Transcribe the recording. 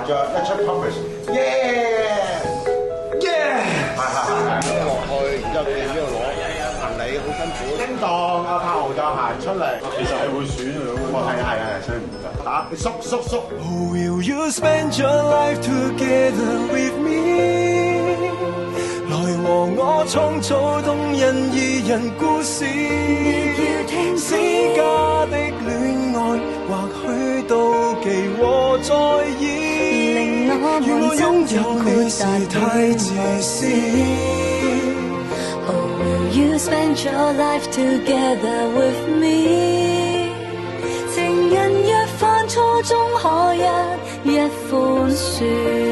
再一出 publish， 耶耶，係。落去，然之後變咗攞行李，好辛苦。叮當，阿柏豪就行出嚟。其實係會選嘅，係，所以唔得。打你縮。 Will you spend your life together with me？ 來和我創造動人二人故事。私家的戀愛，或許妒忌和在意，願我擁有你是太自私。 Oh, will you spend your life together with me？ 情人若犯錯，終可一一寬恕。